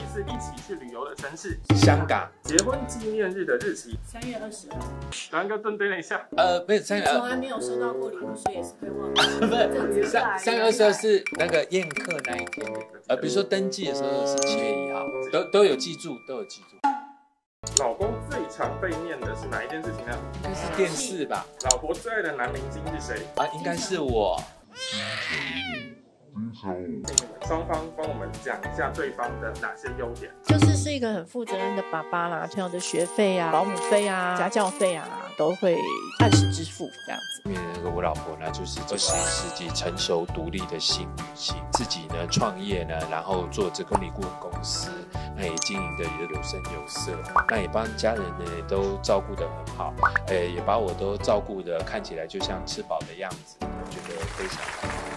次一起去旅游的城市？ 香港。 结婚纪念日的日期 3月22号。 然哥顿顿了一下， 没有3月， 从来没有收到过礼物，所以也是会忘记。 不是3月22是那个宴客那一天，比如说登记的时候是7月1号，都有记住，都有记住。 老公最常被念的是哪一件事情呢？ 应该是电视吧。 老婆最爱的男明星是谁？ 应该是我。 双方帮我们讲一下对方的哪些优点。 是一个很负责任的爸爸啦，朋友的学费啊、保姆费啊、家教费啊，都会按时支付这样子。 因为那个我老婆呢，就是21世纪成熟独立的新女性，自己呢创业呢，然后做这个婚礼顾问公司，那也经营的也有声有色，那也帮家人呢也都照顾得很好，也把我都照顾得看起来就像吃饱的样子，我觉得非常好。